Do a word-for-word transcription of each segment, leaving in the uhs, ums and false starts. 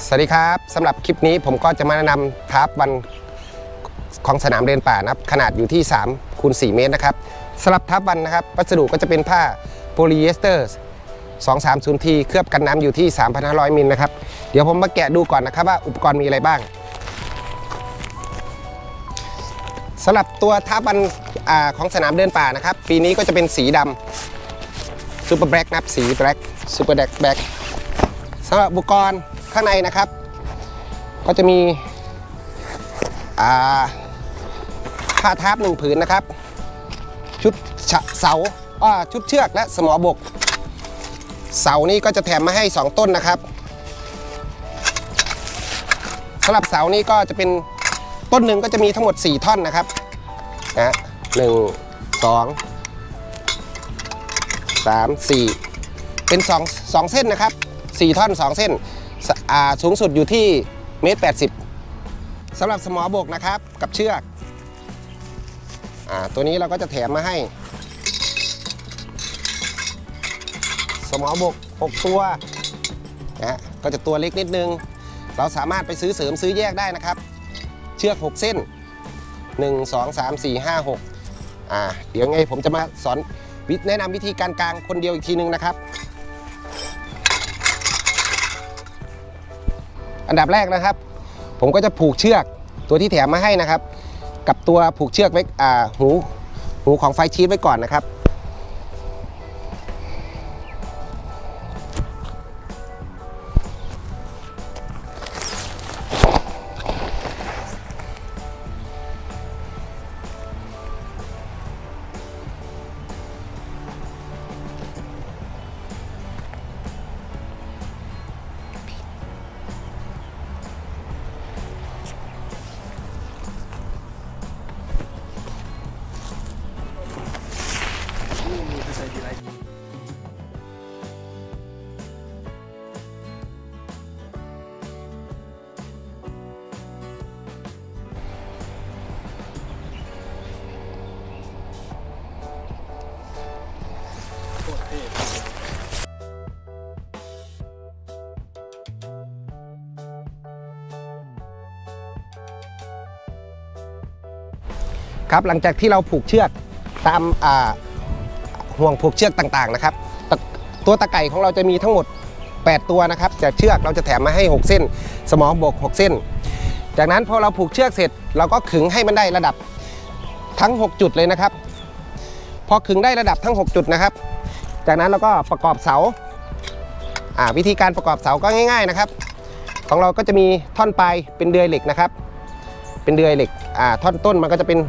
สวัสดีครับสำหรับคลิปนี้ผมก็จะมาแนะนำทาร์ปวันของสนามเดินป่านะครับขนาดอยู่ที่สามคูณสี่เมตรนะครับสำหรับทาร์ปวันนะครับวัสดุก็จะเป็นผ้าโพลีเอสเตอร์สองสามศูนย์ ที เคลือบกันน้ำอยู่ที่ สามพันห้าร้อย มิลนะครับเดี๋ยวผมมาแกะดูก่อนนะครับว่าอุปกรณ์มีอะไรบ้างสำหรับตัวทาร์ปวันของสนามเดินป่านะครับปีนี้ก็จะเป็นสีดำซูเปอร์แบล็กนะครับสีแบล็กซูเปอร์แบล็กสำหรับอุปกรณ์ข้างในนะครับก็จะมีผ้าทาร์ปหนึ่งผืนนะครับชุดเสาชุดเชือกและสมอบกเสานี้ก็จะแถมมาให้สองต้นนะครับสำหรับเสานี้ก็จะเป็นต้นหนึ่งก็จะมีทั้งหมดสี่ท่อนนะครับนะหนึ่งสองสามสี่เป็นสองสองเส้นนะครับสี่ท่อนสองเส้นสูงสุดอยู่ที่เมตรแปดสิบสำหรับสมอบกนะครับกับเชือกตัวนี้เราก็จะแถมมาให้สมอบกหกตัวนะก็จะตัวเล็กนิดนึงเราสามารถไปซื้อเสริมซื้อแยกได้นะครับเชือกหกเส้นหนึ่ง สอง สาม สี่ ห้า หกอ่าเดี๋ยวไงผมจะมาสอนแนะนำวิธีการกางคนเดียวอีกทีนึงนะครับอันดับแรกนะครับผมก็จะผูกเชือกตัวที่แถมมาให้นะครับกับตัวผูกเชือกไว้หูหูของไฟชีทไว้ก่อนนะครับครับหลังจากที่เราผูกเชือกตามห่วงผูกเชือกต่างๆนะครับตัวตะไก่ของเราจะมีทั้งหมดแปดตัวนะครับแต่เชือกเราจะแถมมาให้หกเส้นสมอบกหกเส้นจากนั้นพอเราผูกเชือกเสร็จเราก็ขึงให้มันได้ระดับทั้งหกจุดเลยนะครับพอขึงได้ระดับทั้งหกจุดนะครับจากนั้นเราก็ประกอบเสาวิธีการประกอบเสาก็ง่ายๆนะครับของเราก็จะมีท่อนปลายเป็นเดือยเหล็กนะครับเป็นเดือยเหล็กท่อนต้นมันก็จะเป็น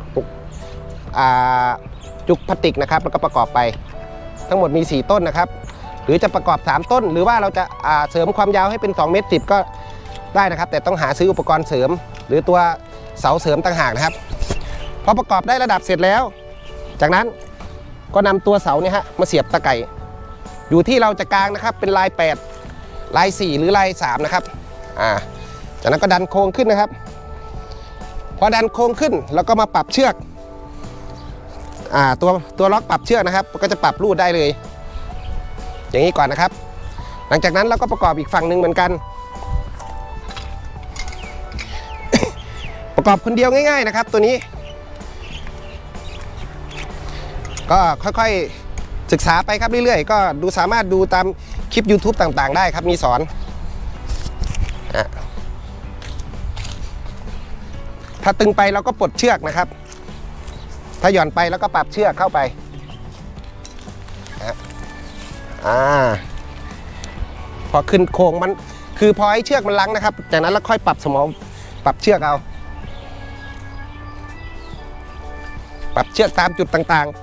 จุกพลาสติกนะครับแล้วก็ประกอบไปทั้งหมดมีสี่ต้นนะครับหรือจะประกอบสามต้นหรือว่าเราจะเสริมความยาวให้เป็นสองเมตรสิบก็ได้นะครับแต่ต้องหาซื้ออุปกรณ์เสริมหรือตัวเสาเสริมต่างหากนะครับพอประกอบได้ระดับเสร็จแล้วจากนั้นก็นำตัวเสาเนี่ยฮะมาเสียบตะไก่อยู่ที่เราจะกางนะครับเป็นลายแปดลายสี่หรือลายสามนะครับจากนั้นก็ดันโค้งขึ้นนะครับพอดันโค้งขึ้นแล้วก็มาปรับเชือกอ่าตัวตัวล็อกปรับเชือกนะครับก็จะปรับรูดได้เลยอย่างนี้ก่อนนะครับหลังจากนั้นเราก็ประกอบอีกฝั่งหนึ่งเหมือนกัน ประกอบคนเดียวง่ายๆนะครับตัวนี้ก็ค่อยๆศึกษาไปครับเรื่อยๆก็ดูสามารถดูตามคลิป ยูทูบ ต่างๆได้ครับมีสอนถ้าตึงไปเราก็ปลดเชือกนะครับถ้าหย่อนไปแล้วก็ปรับเชือกเข้าไปอ่าพอขึ้นโค้งมันคือพอให้เชือกมันลังนะครับจากนั้นเราค่อยปรับสมองปรับเชือกเอาปรับเชือกตามจุดต่าง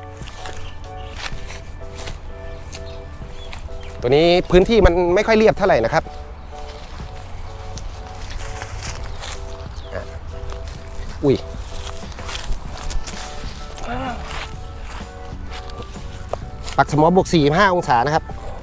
ๆตัวนี้พื้นที่มันไม่ค่อยเรียบเท่าไหร่นะครับอุ้ยปักสมอบวกสี่สิบห้าองศานะครับ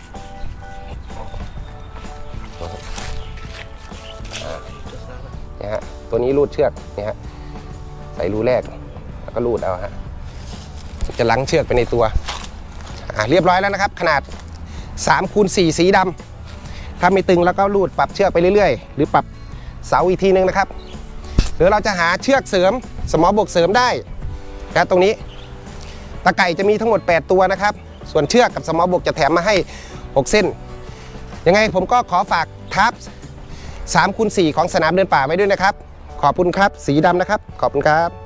เนี่ยฮะตัวนี้รูดเชือกเนี่ยฮะใส่รูแรกแล้วก็รูดเอาฮะจะลังเชือกไปในตัว เรียบร้อยแล้วนะครับขนาดสามคูณสี่สีดำถ้าไม่ตึงแล้วก็รูดปรับเชือกไปเรื่อยๆหรือปรับเสาอีกทีนึงนะครับหรือเราจะหาเชือกเสริมสมอบกเสริมได้นะตรงนี้ตะไก่จะมีทั้งหมดแปดตัวนะครับส่วนเชือกกับสมอบกจะแถมมาให้หกเส้นยังไงผมก็ขอฝากทับสามคูณสี่ของสนามเดินป่าไว้ด้วยนะครับขอบคุณครับสีดำนะครับขอบคุณครับ